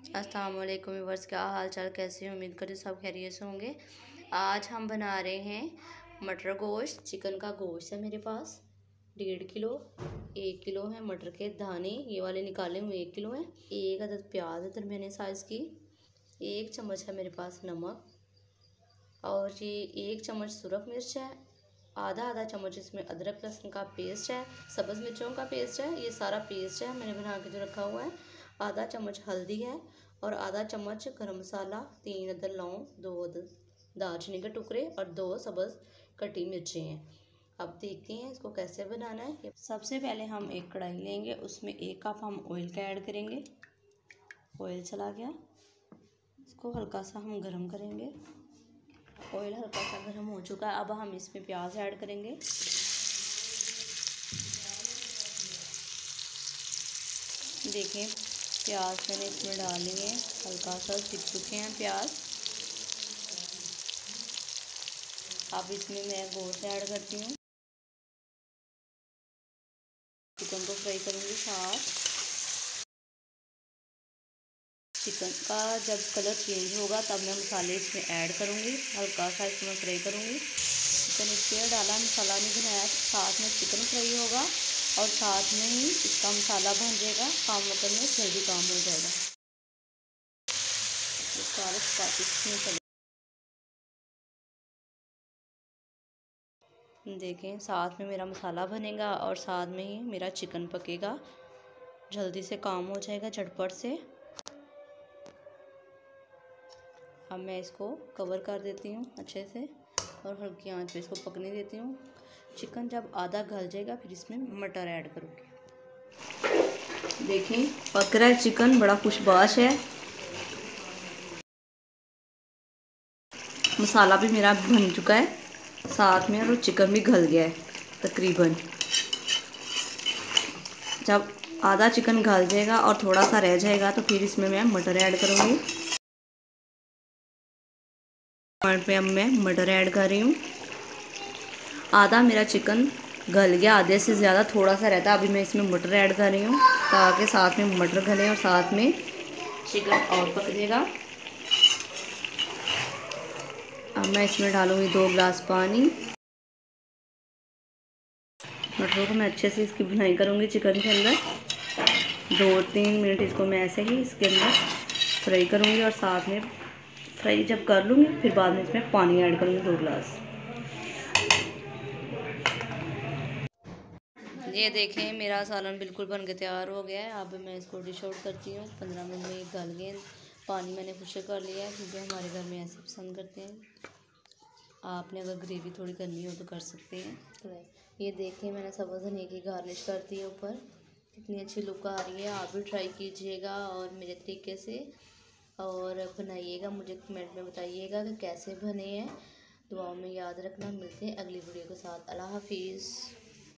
अस्सलाम वालेकुम व्यूअर्स, क्या हाल चाल, कैसे हैं? उम्मीद करें सब खैरियत से होंगे। आज हम बना रहे हैं मटर गोश्त। चिकन का गोश्त है मेरे पास 1.5 किलो। 1 किलो है मटर के दाने, ये वाले निकाले हुए 1 किलो हैं। 1 अदद प्याज है दरमियाने साइज़ की। 1 चम्मच है मेरे पास नमक, और ये 1 चम्मच सुरख मिर्च है। आधा चम्मच इसमें अदरक लहसुन का पेस्ट है, सब्ज़ मिर्चों का पेस्ट है। ये सारा पेस्ट है मैंने बना के जो रखा हुआ है। आधा चम्मच हल्दी है और आधा चम्मच गरम मसाला, 3 अदद लौंग, 2 अदद दालचीनी के टुकड़े और 2 सब्ज़ कटी मिर्चें हैं। अब देखते हैं इसको कैसे बनाना है। सबसे पहले हम एक कढ़ाई लेंगे, उसमें 1 कप हम ऑयल का ऐड करेंगे। ऑयल चला गया, इसको हल्का सा हम गरम करेंगे। ऑयल हल्का सा गर्म हो चुका है, अब हम इसमें प्याज ऐड करेंगे। देखें प्याज मैंने इसमें डाल लिए, हल्का सा सिक चुके हैं प्याज। अब इसमें मैं गोश्त ऐड करती हूँ। चिकन को फ्राई करूँगी साथ। चिकन का जब कलर चेंज होगा तब मैं मसाले इसमें ऐड करूँगी। हल्का सा इसमें फ्राई करूँगी। चिकन इसलिए डाला, मसाला नहीं बनाया, साथ में चिकन फ्राई होगा और साथ में ही इसका मसाला बन जाएगा। काम करने में जल्दी काम हो जाएगा। सारे इसमें देखें साथ में मेरा मसाला बनेगा और साथ में ही मेरा चिकन पकेगा। जल्दी से काम हो जाएगा झटपट से। अब मैं इसको कवर कर देती हूँ अच्छे से और हल्की आंच पे इसको पकने देती हूँ। चिकन जब आधा गल जाएगा फिर इसमें मटर ऐड करूँगी। देखें पक रहा है चिकन, बड़ा खुशबाश है। मसाला भी मेरा बन चुका है साथ में, और चिकन भी गल गया है तकरीबन। जब आधा चिकन गल जाएगा और थोड़ा सा रह जाएगा तो फिर इसमें मैं मटर ऐड करूँगी। पे अब मैं मटर ऐड कर रही हूँ। आधा मेरा चिकन गल गया, आधे से ज़्यादा थोड़ा सा रहता है। अभी मैं इसमें मटर ऐड कर रही हूँ ताकि साथ में मटर गले और साथ में चिकन और पक जाएगा। अब मैं इसमें डालूँगी 2 गिलास पानी। मटरों को मैं अच्छे से इसकी भुनाई करूँगी चिकन के अंदर। 2-3 मिनट इसको मैं ऐसे ही इसके अंदर फ्राई करूँगी और साथ में फ्राई जब कर लूँगी फिर बाद में इसमें पानी ऐड करूँगी 2 गिलास। ये देखें मेरा सालन बिल्कुल बन के तैयार हो गया है। अब मैं इसको डिश आउट करती हूँ। 15 मिनट में गल गए। पानी मैंने खुश्क कर लिया है क्योंकि हमारे घर में ऐसे पसंद करते हैं। आपने अगर ग्रेवी थोड़ी करनी हो तो कर सकते हैं। तो ये देखें मैंने सब्ज़ धनिया की गार्निश कर दी है ऊपर। कितनी अच्छी लुक आ रही है। आप भी ट्राई कीजिएगा और मेरे तरीके से और बनाइएगा। मुझे कमेंट में बताइएगा कि कैसे बने हैं। दुआओं में याद रखना। मिलते हैं अगली वीडियो के साथ। अल्लाह हाफिज़।